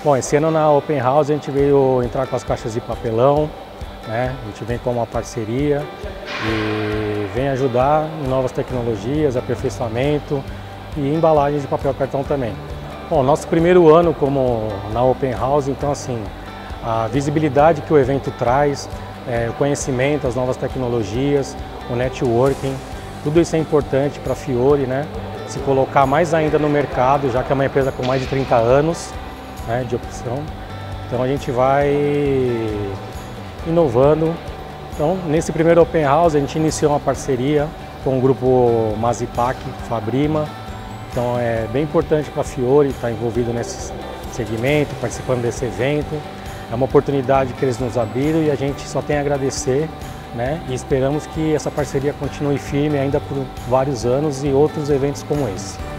Bom, esse ano na Open House a gente veio entrar com as caixas de papelão, né? A gente vem com uma parceria e vem ajudar em novas tecnologias, aperfeiçoamento e embalagens de papel cartão também. Bom, nosso primeiro ano como na Open House, então assim, a visibilidade que o evento traz, o conhecimento, as novas tecnologias, o networking, tudo isso é importante para a Fiore, né? Se colocar mais ainda no mercado, já que é uma empresa com mais de 30 anos, né, de opção. Então a gente vai inovando. Então nesse primeiro Open House a gente iniciou uma parceria com o grupo Mazipac, Fabrima. Então é bem importante para a Fiore estar envolvido nesse segmento, participando desse evento. É uma oportunidade que eles nos abriram e a gente só tem a agradecer, né? E esperamos que essa parceria continue firme ainda por vários anos e outros eventos como esse.